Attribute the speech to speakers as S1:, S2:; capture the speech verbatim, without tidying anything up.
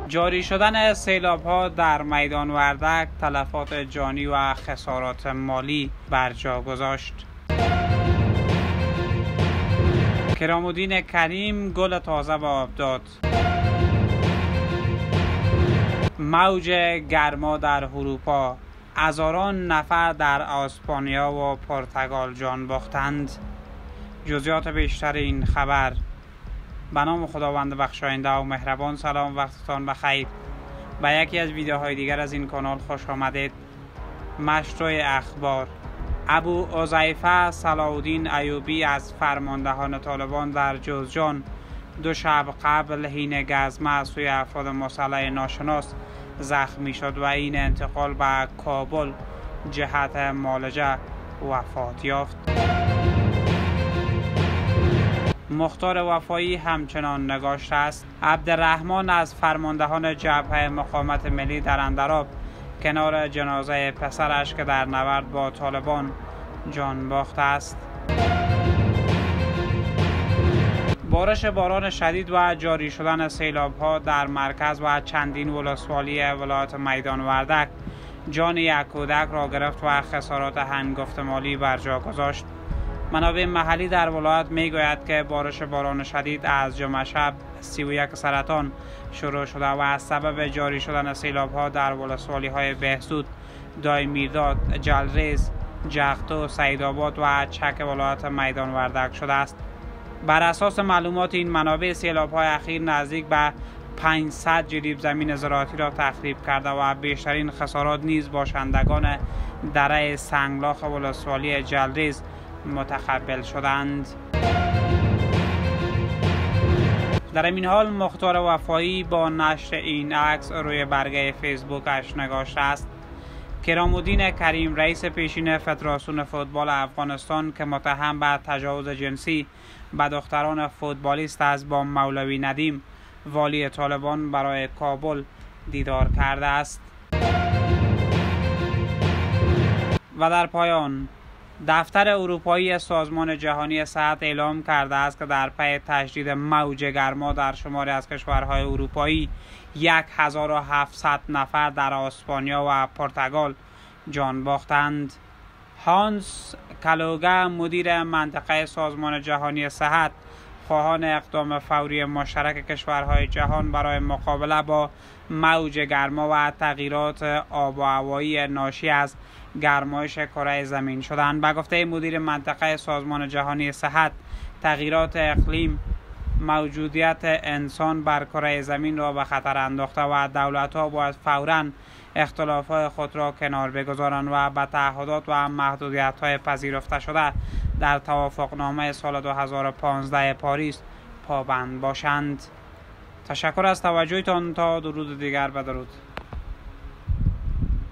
S1: جاری شدن سیلاب‌ها در میدان وردک تلفات جانی و خسارات مالی بر جا گذاشت. کرام‌الدین کریم گل تازه به آب داد. موج گرما در اروپا، هزاران نفر در اسپانیا و پرتغال جان باختند. جزئیات بیشتر این خبر. به نام خداوند بخشاینده و مهربان. سلام، وقتتان بخیر. به یکی از ویدیوهای دیگر از این کانال خوش آمدید. مشروع اخبار: ابو حذیفه صلاح‌الدین ایوبی از فرماندهان طالبان در جوزجان دو شب قبل حین گزمه از سوی افراد مسلح ناشناس زخمی شد و این انتقال به کابل جهت معالجه وفات یافت. مختار وفایی همچنان نگاشته است: عبدالرحمن از فرماندهان جبهه مقاومت ملی در اندراب کنار جنازه پسرش که در نبرد با طالبان جان باخته است. بارش باران شدید و جاری شدن سیلاب‌ها در مرکز و چندین ولسوالی ولایت میدان وردک جان یک کودک را گرفت و خسارات هنگفت مالی بر جا گذاشت. منابع محلی در ولایت میگوید که بارش باران شدید از جمعه شب سی و یک سرطان شروع شده و از سبب جاری شدن سیلاب‌ها در ولسوالی های بهزود، دایمیرداد، جلریز، جغتو، سیدآباد و چک ولایت میدان وردک شده است. بر اساس معلومات این منابع، سیلاب‌های اخیر نزدیک به پانصد جریب زمین زراعتی را تخریب کرده و بیشترین خسارات نیز باشندگان دره سنگلاخ ولسوالی جلریز متقبل شدند. در این حال مختار وفایی با نشر این عکس روی برگه فیسبوکش نگاشته است: کرام‌الدین کریم رئیس پیشین فدراسیون فوتبال افغانستان که متهم به تجاوز جنسی به دختران فوتبالیست است با مولوی ندیم والی طالبان برای کابل دیدار کرده است. و در پایان، دفتر اروپایی سازمان جهانی صحت اعلام کرده است که در پی تشدید موج گرما در شماری از کشورهای اروپایی یک هزار و هفتصد نفر در اسپانیا و پرتغال جان باختند. هانس کلوگه مدیر منطقه سازمان جهانی صحت خواهان اقدام فوری مشترک کشورهای جهان برای مقابله با موج گرما و تغییرات آب و هوایی ناشی از گرمایش کره زمین شدند. به گفته مدیر منطقه سازمان جهانی صحت، تغییرات اقلیم موجودیت انسان بر کره زمین را به خطر انداخته و دولت‌ها باید فوراً اختلافات خود را کنار بگذارند و به تعهدات و محدودیت‌های پذیرفته شده در توافقنامه سال دو هزار و پانزده پاریس پابند باشند. تشکر از توجهتان. تا درود دیگر، بدرود.